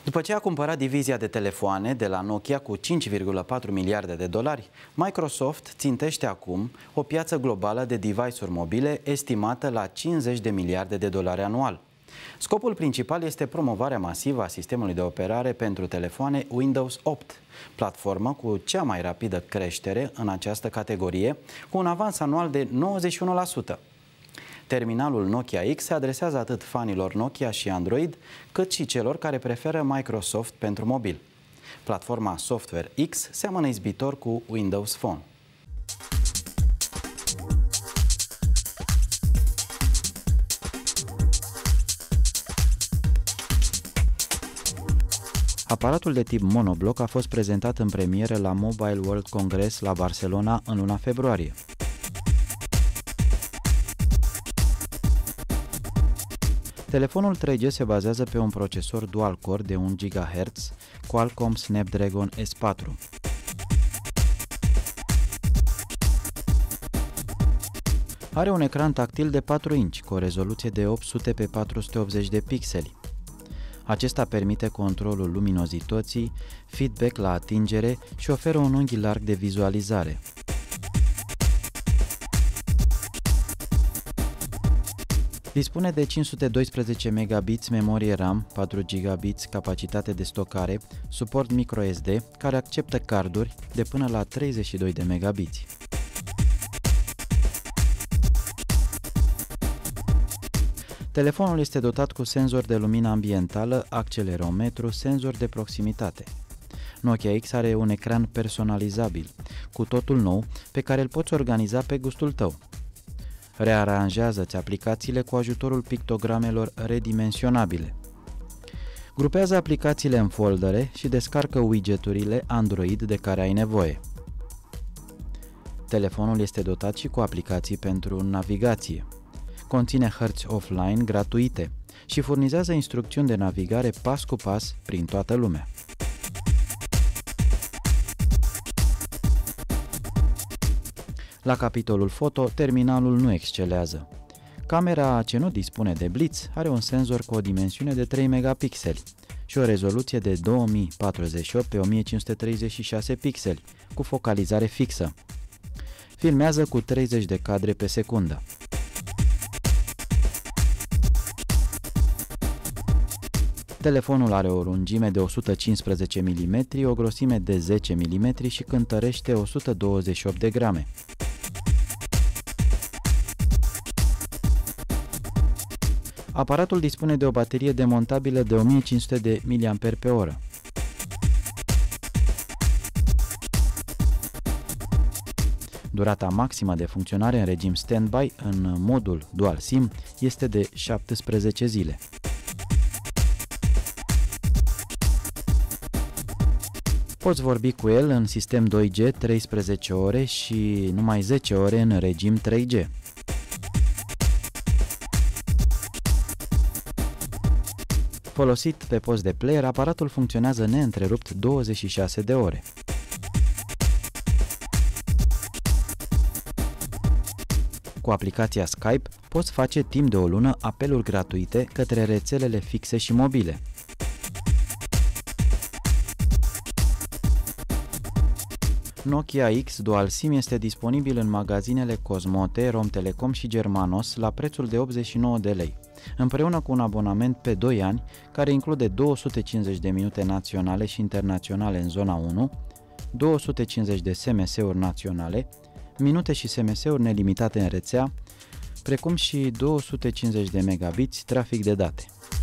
După ce a cumpărat divizia de telefoane de la Nokia cu 5,4 miliarde de dolari, Microsoft țintește acum o piață globală de device-uri mobile estimată la 50 de miliarde de dolari anual. Scopul principal este promovarea masivă a sistemului de operare pentru telefoane Windows 8, platformă cu cea mai rapidă creștere în această categorie, cu un avans anual de 91%. Terminalul Nokia X se adresează atât fanilor Nokia și Android, cât și celor care preferă Microsoft pentru mobil. Platforma Software X seamănă izbitor cu Windows Phone. Aparatul de tip monobloc a fost prezentat în premieră la Mobile World Congress la Barcelona în luna februarie. Telefonul 3G se bazează pe un procesor dual-core de 1 GHz, Qualcomm Snapdragon S4. Are un ecran tactil de 4 inch cu o rezoluție de 800 pe 480 de pixeli. Acesta permite controlul luminozității, feedback la atingere și oferă un unghi larg de vizualizare. Dispune de 512 megabits memorie RAM, 4 GB capacitate de stocare, suport microSD, care acceptă carduri de până la 32 de megabiți. Telefonul este dotat cu senzor de lumină ambientală, accelerometru, senzor de proximitate. Nokia X are un ecran personalizabil, cu totul nou, pe care îl poți organiza pe gustul tău. Rearanjează-ți aplicațiile cu ajutorul pictogramelor redimensionabile. Grupează aplicațiile în foldere și descarcă widgeturile Android de care ai nevoie. Telefonul este dotat și cu aplicații pentru navigație. Conține hărți offline gratuite și furnizează instrucțiuni de navigare pas cu pas prin toată lumea. La capitolul foto, terminalul nu excelează. Camera, ce nu dispune de blitz, are un senzor cu o dimensiune de 3 megapixeli și o rezoluție de 2048 pe 1536 pixeli, cu focalizare fixă. Filmează cu 30 de cadre pe secundă. Telefonul are o lungime de 115 mm, o grosime de 10 mm și cântărește 128 de grame. Aparatul dispune de o baterie demontabilă de 1500 de mAh. Durata maximă de funcționare în regim standby în modul Dual SIM este de 17 zile. Poți vorbi cu el în sistem 2G 13 ore și numai 10 ore în regim 3G. Folosit pe post de player, aparatul funcționează neîntrerupt 26 de ore. Cu aplicația Skype poți face timp de o lună apeluri gratuite către rețelele fixe și mobile. Nokia X Dual SIM este disponibil în magazinele Cosmote, Romtelecom și Germanos la prețul de 89 de lei, împreună cu un abonament pe 2 ani care include 250 de minute naționale și internaționale în zona 1, 250 de SMS-uri naționale, minute și SMS-uri nelimitate în rețea, precum și 250 de megabiți trafic de date.